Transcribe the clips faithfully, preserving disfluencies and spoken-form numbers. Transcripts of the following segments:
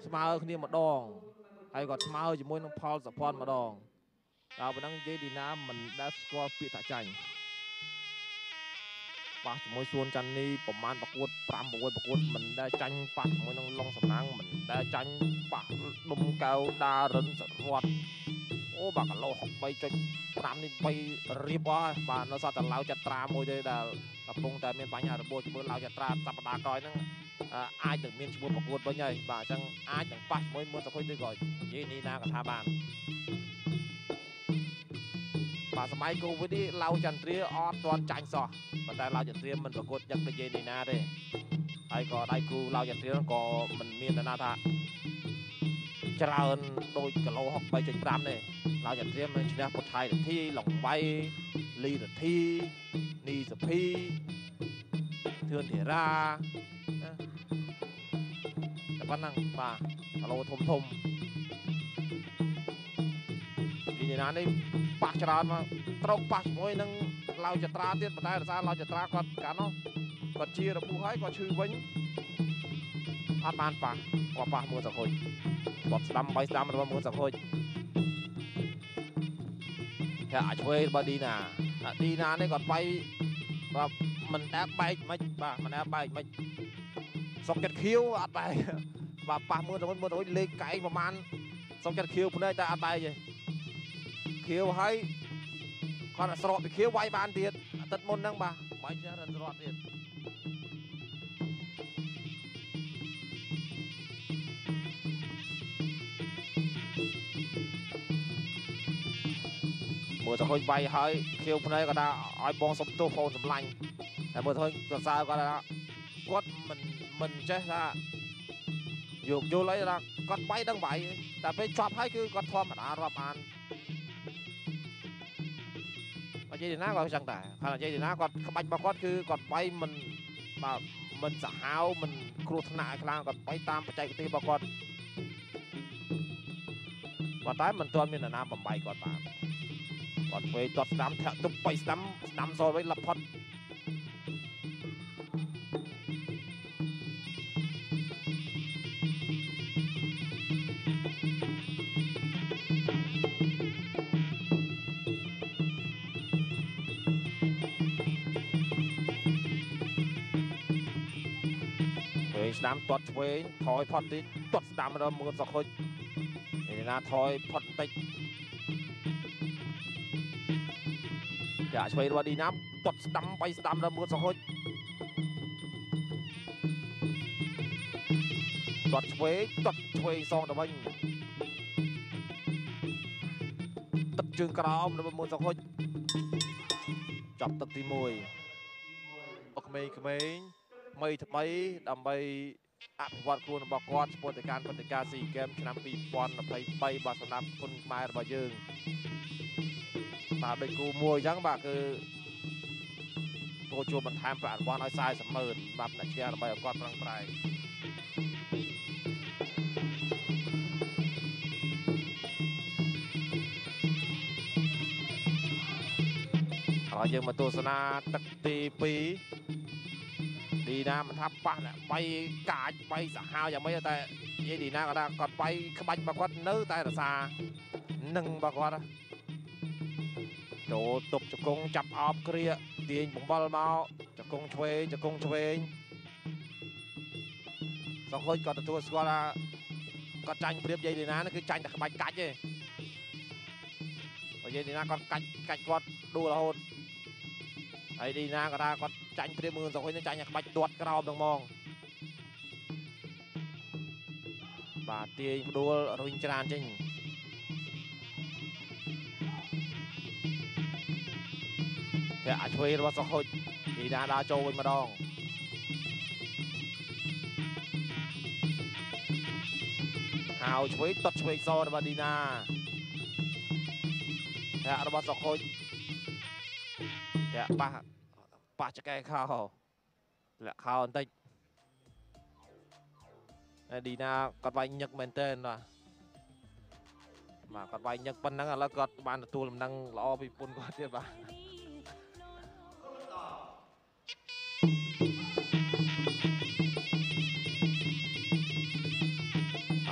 ស្មើគ្នាម្ដងហើយគាត់ស្មើជាមួយនឹងផលសភ័នម្ដងដល់ប៉ុណ្ណឹងនិយាយឌីណាមិនដែលស្គាល់ពាក្យថាចាញ់ប៉ះជាមួយសួនច័ន្ទនីប្រមាណប្រកួតប្រាំប្រកួតប្រកួតមិនដែលចាញ់ប៉ះជាមួយនឹងឡុងសំណាងមិនដែលចាញ់ប៉ះដុំកៅដារិនសរវត្តអូបាក់គីឡូហុកបីចុចប្រាំនេះបីរៀបអស់បាទនៅសតតែឡាវចត្រាមួយទេដែលកំពុងតែមានបញ្ហារបួសជាមួយឡាវចត្រាសប្តាហ៍ក្រោយហ្នឹងអាចនឹងមានឈ្មោះប្រកួតវិញហើយបាទអញ្ចឹងអាចនឹងប៉ះជាមួយមុនសុខុយឬក៏និយាយនេះណាក៏ថាបានបាទសម័យកូវីដនេះឡាវចន្ទ្រាអត់ទាន់ចាញ់សោះប៉ុន្តែឡាវចន្ទ្រាមិនប្រកួតយ៉ាងនិយាយនេះណាទេហើយក៏ដៃគូឡាវចន្ទ្រាក៏មិនមាននរណាថាច្រើនដូចគីឡូហុកបីចុចប្រាំទេឡាវចន្ទ្រាមិនឈ្នះពុទ្ធថៃរទ្ធីឡុងបៃលីរទ្ធីនីសុភីធឿនធីរាណាតែប៉ុណ្ណឹងបាទគីឡូធំធំពីនេះណានេះប៉ះច្រើនមកត្រូវប៉ះជាមួយនឹងឡាវចត្រាទៀតប៉ុន្តែរសារឡាវចត្រាគាត់កាលនោះគាត់ជារបួសហើយគាត់ឈឺវិញអត់បានប៉ះគាត់ប៉ះមួយសខុយគាត់ស្ដាំបីស្ដាំរបស់មួយសខុយតែអាចឆ្វេងរបស់ឌីណាឌីណានេះគាត់បៃបាទមិនដែលបែកមិនបាទមិនដែលបែកមិនសុកចិត្តខៀវអត់បែកបាទប៉ះមួយសខុយមួយសខុយលេខកែងប្រហែលសុកចិត្តខៀវភ្នែកតែអត់បែកទេខៀវហើយគាត់ស្រកពីខៀវវាយបានទៀតអាទិត្យមុនហ្នឹងបាទបាយចារិនស្រកទៀតមើលទៅឃើញបាយហើយខៀវភ្នែកគាត់ថាឲ្យបងសុំទោសបងសម្លាញ់តែមើលទៅឃើញគាត់សើគាត់ថាគាត់មិនមិនចេះថាយកយល់អីថាគាត់បាយដឹងបាយតែពេលជាប់ហើយគឺគាត់ធម្មតារាប់អាននិយាយណាគាត់ចឹងដែរគាត់និយាយណាគាត់ក្បាច់របស់គាត់គឺគាត់បៃមិនបាទមិនសាហាវមិនគ្រោះថ្នាក់ឲ្យខ្លាំងគាត់បៃតាមបច្ចេកទេសរបស់គាត់ប៉ុន្តែមិនទាន់មាននរណាបំបីគាត់បានគាត់ធ្វើទាត់ស្ដាំធាក់ទប់បីស្ដាំស្ដាំសល់វិញលផុតស្ដាំទាត់ឆ្វេងថយផុតតិចទាត់ស្ដាំដល់មើលសុខហុចឯណាថយផុតបន្តិចចាឆ្វេងរបស់ឌីណាមទាត់ស្ដាំបីស្ដាំដល់មើលសុខហុចទាត់ឆ្វេងទាត់ឆ្វេងសងទៅវិញទឹកជើងក្រោមដល់មើលសុខហុចចាប់ទឹកទីមួយអក្មេងក្មេងថ្មីថ្មីដើម្បីអភិវឌ្ឍខ្លួនរបស់គាត់ស្ពោះទៅការព្រឹត្តិការណ៍ស៊ីហ្គេមឆ្នាំពីរពាន់ยี่สิบสามបាទសម្រាប់គុណខ្មែររបស់យើងបាទដូចគូមួយអញ្ចឹងបាទគឺចូលជួបបន្ថែមប្រាក់រង្វាន់ឲ្យសាយសម៉ឺនបាទអ្នកឈ្នះដើម្បីឲ្យគាត់ប្រឹងប្រែងហើយយើងមកទស្សនាទឹកទីពីរឌីណាមិនថាប៉ះអ្នកបៃកាចបៃសាហាវយ៉ាងម៉េចតែនិយាយឌីណាគាត់ថាគាត់បៃក្បាច់របស់គាត់នៅតែរសានឹងរបស់គាត់ចូលទប់ជង្គង់ចាប់អោបគ្រាទាញបំបល់មកជង្គង់ឆ្វេងជង្គង់ឆ្វេងសង្ហុយគាត់ទទួលស្គាល់ថាគាត់ចាញ់ព្រៀបនិយាយឌីណាគឺចាញ់តែក្បាច់កាច់ទេបើនិយាយឌីណាគាត់កាច់កាច់គាត់ដួលរហូតហើយឌីណាគាត់ថាគាត់ចាញ់ព្រៀបមើលសង្ហុយនឹងចាញ់តែក្បាច់ទាត់ក្រោមហ្នឹងហ្មងបាទទាញផ្ដួលរុញច្រានចេញតែអាចឆ្វេងរបស់សង្ហុយឌីណាដើរចូលវិញម្ដងហៅឆ្វេងទាត់ឆ្វេងសរបស់ឌីណាតែរបស់សង្ហុយតែប៉ះប៉ះចកែខោលាក់ខោបន្តិចឌីណាគាត់វាយញឹកមែនតើបាទបាទគាត់វាយញឹកប៉ុណ្ណឹងឥឡូវគាត់បានទទួលដំណឹងល្អពីប្រពន្ធគាត់ទៀតបាទ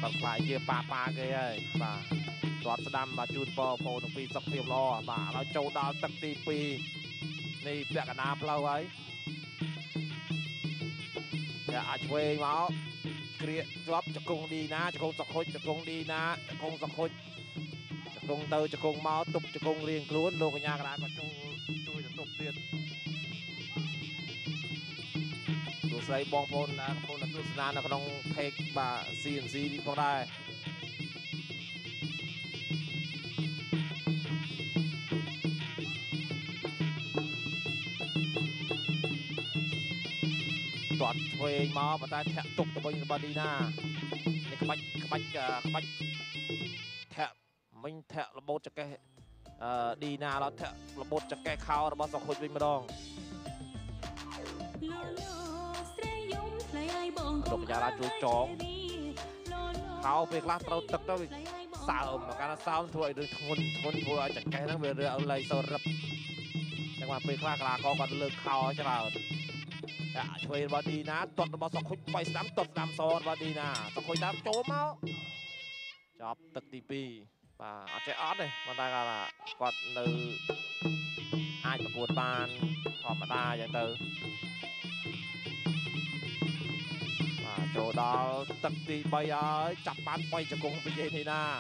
còn phải chia pa pa cái ấy bà đoạt đam mà chun po po đồng pi sọc tiệm lo bà nó châu đào tắc ti pi này bẹt cả nam lâu ấy à chơi máu kia chóp cho cùng đi na cho cùng sọc khôi cho cùng đi na cho cùng sọc khôi cho cùng tơ cho cùng máu tục cho cùng liền luôn luôn cái nhà cái còn chung chui tục tiềnตัวใส่บองพลนะพลนักลุสนานนะก็ต้องเทคบ่าซีนซีพอได้ตอดช่วยมาปะแต่แทะตุกตะบนบดีน่านี่ขบัดขบัดขบัดแทะไม่แทะระบบจะแก้ดีน่าแล้วแทะระบบจะแก้ข้าวระบบสองคนวิ่งมาดองดอกยาลาจุยจองเขาไปกล้าเราตึกด้วยสาวมาการสาวถวยโดยทนทนถวยจากแกนั่งเรือเอาเลยสรับจังหวะไปกล้ากลาก็ก่อนเลิกเขาจะเราช่วยบอดีนะตดบอสองคนไปสามตดสามโซนบอดีนะสองคนตามโจมเอาจอบตึกตีปีป่าอาจจะออดเลยมันได้กันละก่อนเนื้อไอ้ประกวดบานหอมมาได้อย่างเติมโจดาวตัดตีใบอ้จับปานไปจะกงไปเย็นทีน่า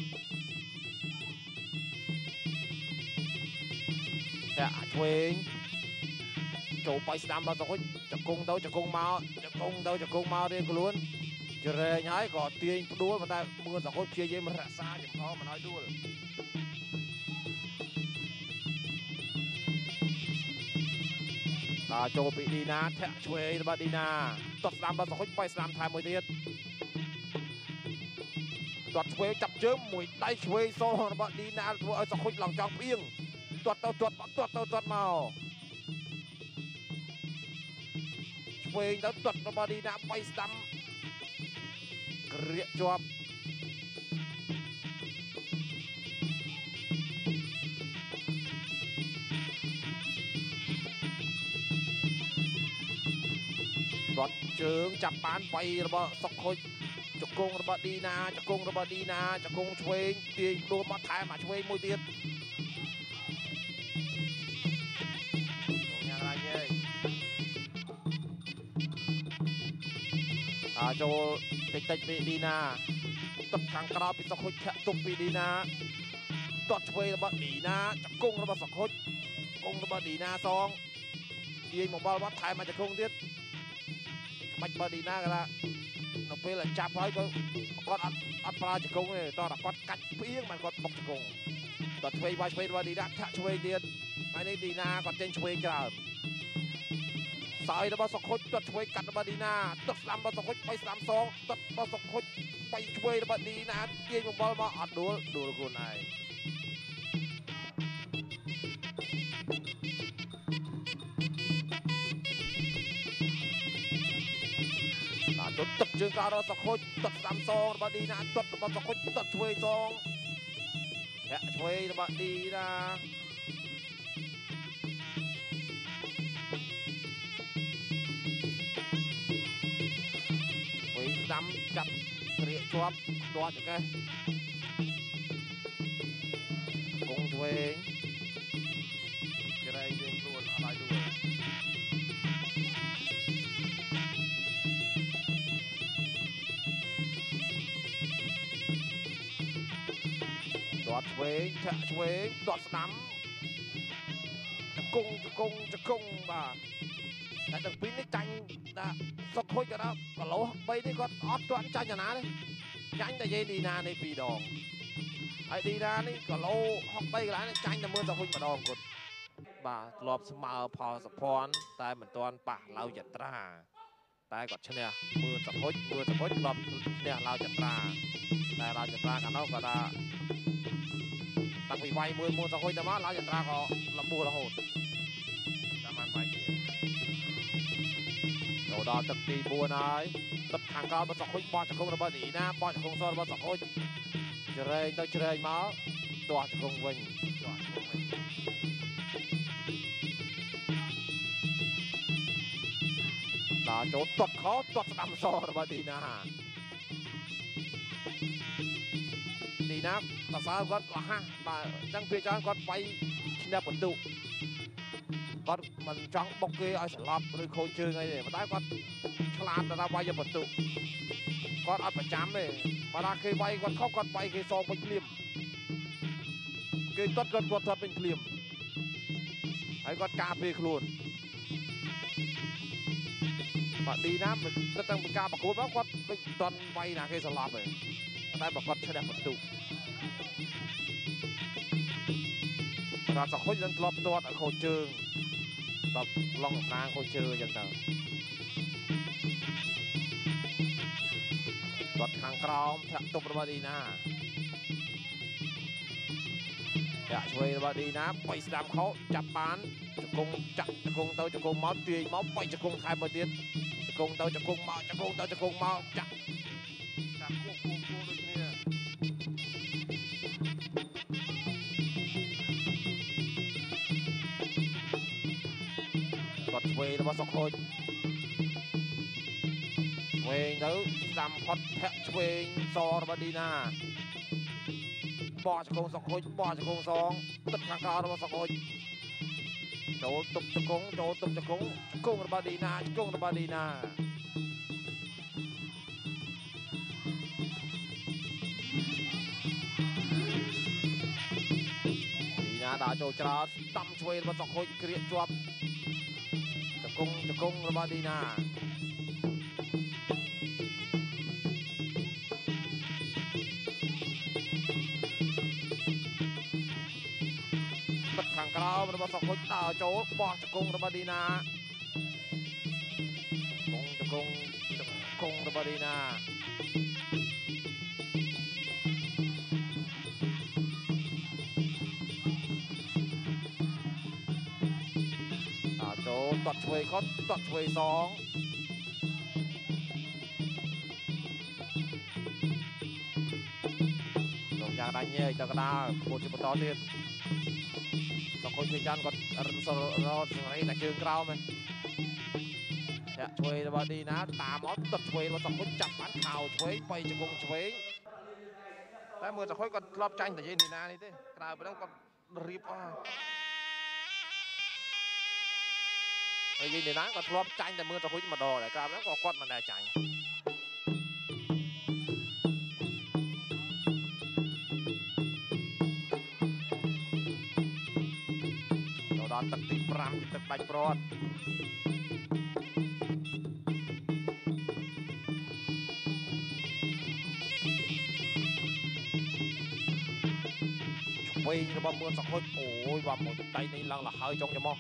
แต่ช่วยโจไปสนามเราต้องจะกงเดาจะกงมาจะกงเดาจะกงมาเรียนกล้วนจะเรยย้ายก่อเตียงดูมันได้มือสองคนเชียร์เย็นมันรักษาอย่างเขามันน้อยด้วยโจปีดีนะแทะช่วยบดีนาตัดสนามเราสองคนไปสนามไทยมวยเทียนตัดช่วยจับเจิ้มมวยได้ช่วยโซ่บดีนาตัวสองคนหลังจองเพียงตัดเต่าตัดตัดเต่าตัดเมาช่วยแล้วตัดบดีนาไปสนามเกลียจวบรถเชิงจับปานไประเบิดสกคนจะกงระเบิดดีนาจะกงระเบิดดีนาจะกงช่วยตีโดนมาถ่ายมาช่วยมวยเตียนอย่างไรเนี่ยอาโจติดติดปีดีนาตัดทางกระดาษปีสกคนแค่ตุกปีดีนาตัดช่วยระเบิดดีนาจะกงระเบิดสกคนกงระเบิดดีนาซองตีหมองบอลวัดถ่ายมาจะกงเตียนมันบดีน่ากันละนกเปล่าจับไว้ก็ก้อนอัดปลาจะกงเลยตอนก้อนกัดเพี้ยงมันก้อนบกจะกงตอนช่วยไปช่วยบดีน่าถ้าช่วยเดียนไอ้นี่ดีน่าก้อนเจนช่วยกระสายแล้วมาสองคนตัดช่วยกัดบดีน่าตัดสามมาสองคนไปสามสองตัดมาสองคนไปช่วยบดีน่าเกี่ยงบอลมาอัดดูดูคนไหนตัดตัดเชิงการเราสะโคดตัดสามซองบดีนะตัดมาสะโคดตัดช่วยซองแค่ช่วยบดีนะไปซ้ำจับเรียชวบตัวจะแกกงช่วยจะได้เรียนรู้อะไรด้วยดอดเวงจะเวงดอดสนามจะกงจะกงจะกงบ่าแต่ตั้งปีนี้จังนะสกคุยกันนะก็โลไปนี่ก็ออดตัวอันจังอย่างนั้นเลยจังแต่เย็นดีนาในปีดองไอ้ดีนานี่ก็โลฮอกไปกันแล้วจังแต่เมื่อสกคุยมาดองกดบ่ารอบสมาร์พอสปอนแต่เหมือนตอนป่าเราจะตราแต่ก่อนเช่นเนี่ยมือสกคุยมือสกคุยรอบเนี่ยเราจะตราแต่เราจะตรากันเราก็ได้ตั้งปีไว้มือมือสกคุยแต่ว่าเราจะตราก็ลำบูละโหดประมาณไปโดดตึกตีบัวนายตึกทางการมาสกคุยบอลจะคงระเบิดหนีนะบอลจะคงโซนบอลสกคุยเจริญต้องเจริญมาตัวจะคงวิ่งตัวจะคงวิ่งตาโจตดเขาตดสนามโซนระเบิดดีนะណាតសើគាត់រហ័សបាទអញ្ចឹងពេលច្រើនគាត់វាយឈ្នះបន្ទុកគាត់មិនចង់បុកគេឲ្យស្លាប់ឬខូចជើងអីទេប៉ុន្តែគាត់ឆ្លាតដល់វាយបន្ទុកគាត់អត់ប្រចាំទេបើថាគេវាយគាត់ខុសគាត់វាយគេសងវិញភ្លាមគេទាត់គាត់គាត់ទាត់វិញភ្លាមហើយគាត់ការពារខ្លួនបាទឌីណាមិនទៅតាំងពីការប្រកួតមកគាត់ដូចមិនទាន់វាយណាគេស្លាប់ទេតែបើគាត់ឈ្នះបន្ទុករាល់សខុយនឹងធ្លាប់ទាត់ឲ្យខូចជើងតបឡងអំណាងខូចជើងអញ្ចឹងទៅទាត់ខាងក្រោមធាក់ទប់របស់ឌីណាចាក់ឆ្វេងរបស់ឌីណាបៃស្ដាំខោចាប់បានជង្គង់ចាក់ជង្គង់ទៅជង្គង់មកទាញមកបៃជង្គង់ថែមមកទៀតជង្គង់ទៅជង្គង់មកជង្គង់ទៅជង្គង់មកចាក់ចាក់គោះគោះគោះដូចគ្នាគាត់ឆ្វេងរបស់សុខូចឆ្វេងទៅស្ដាំផុតធាក់ឆ្វេងសរបស់ឌីណាបោះជង្គង់សុខូចបោះជង្គង់សងទឹកខាងក្រៅរបស់សុខូចចូលទប់ជង្គង់ចូលទប់ជង្គង់ជង្គង់របស់ឌីណាជង្គង់របស់ឌីណាឌីណាដើរចូលច្រោតស្ដាំឆ្វេងរបស់សុខូចក្រៀកជាប់ជង្គង់ជង្គង់របស់ឌីណាខាងក្រៅរបស់សុខុចដើរចូលបោះជង្គង់របស់ឌីណាជង្គង់ជង្គង់ជង្គង់របស់ឌីណាដើរចូលទាត់ឆ្វេងខុតទាត់ឆ្វេងសងលោកយ៉ាងដាញ់ញែកទៅកណ្ដាលគោលជាបន្តទៀតសុខុយជួយចាន់គាត់រត់រត់សង្រីតែជើងក្រោមហ្នឹងចាក់ឆ្វេងរបស់ឌីណាតាមមកទឹកឆ្វេងរបស់សុខុយចាប់បានខោឆ្វេងបៃជង្គង់ឆ្វេងតែមើលសុខុយគាត់ធ្លាប់ចាញ់តែយេឌីណានេះទេក្រៅពីហ្នឹងគាត់រៀបអស់ហើយយេឌីណាគាត់ធ្លាប់ចាញ់តែមើលសុខុយម្ដងតែក្រៅពីហ្នឹងក៏គាត់មិនដែលចាញ់ដល់ទឹកទីប្រាំទឹកបាច់ព្រាត់ឆ្វេងរបស់មឿនសុខុចអូយបាទមួយដៃនេះឡើងលហើយចុងច្រមុះ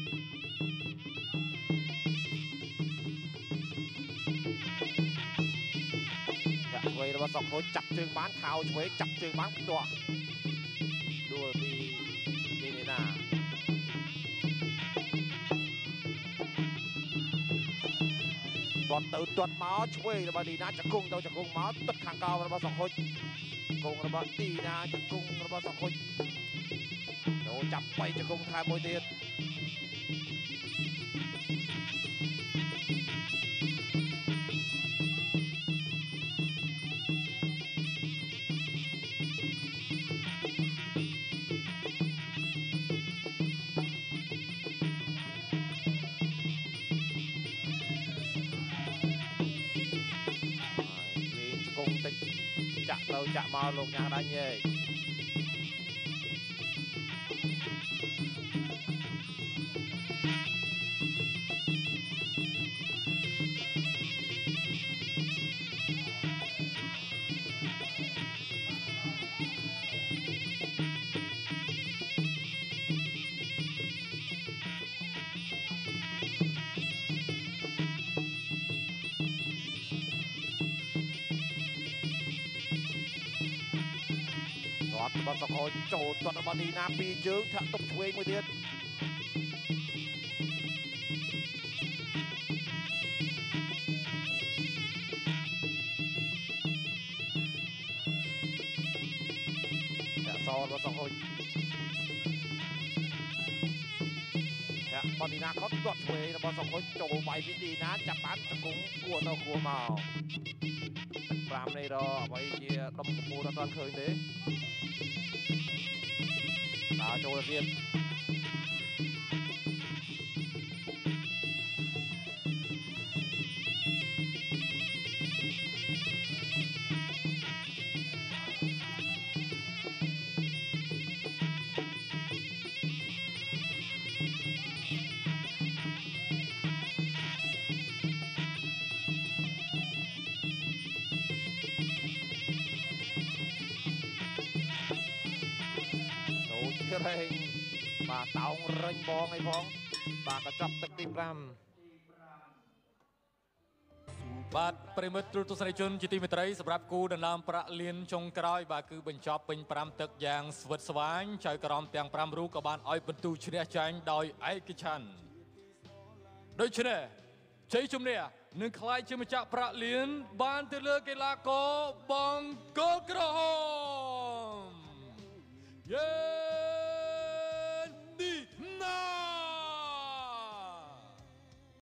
ចាក់ឆ្វេងរបស់សុខុចចាប់ជើងបានខោឆ្វេងចាប់ជើងបានផ្ទាស់ដួលពីឌីណាគាត់ទៅទាត់មកឆ្វេងរបស់ឌីណាជង្គង់ទៅជង្គង់មកទឹកខាងក្រៅរបស់សុខុចជង្គង់របស់ឌីណាជង្គង់របស់សុខុចចូលចាប់បៃជង្គង់ថែមមួយទៀតចាក់ទៅចាក់មកលោកញ៉ាដាញ់ឯងរបស់សុខូចចូលទាត់របស់ឌីណាពីរជើងធាក់ទុកឆ្វេងមួយទៀតចាក់សរបស់សុខូចចាក់របស់ឌីណាគាត់ទាត់ឆ្វេងរបស់សុខូចចូលវាយពីឌីណាចាប់បានជង្គង់គួរទៅគួរមកបปรามในรอไว้เชียร์ดมกมูตอนเคยนี้ตาโจรเรียนเร่งมาเต่าเร่งบองไอ้พ้องปากกระจับตะกี้ปรามบาดปริมาตรตุสนิชนจิติมิตรัยสำหรับกูดันลามประเลียนชงกรอยบาคือบรรจบเป็นปรามตึกอย่างสวัสดิ์สวรรค์ชายกรอมเตียงปรามรู้กับบานอ้อยบรรทุเชียจันโดยไอ้กิชันโดยเฉลี่ยใช้ชุมเนี่ยหนึ่งคล้ายชิมจักประเลียนบานเตลือกีฬาโกบองโกกระหอมเย้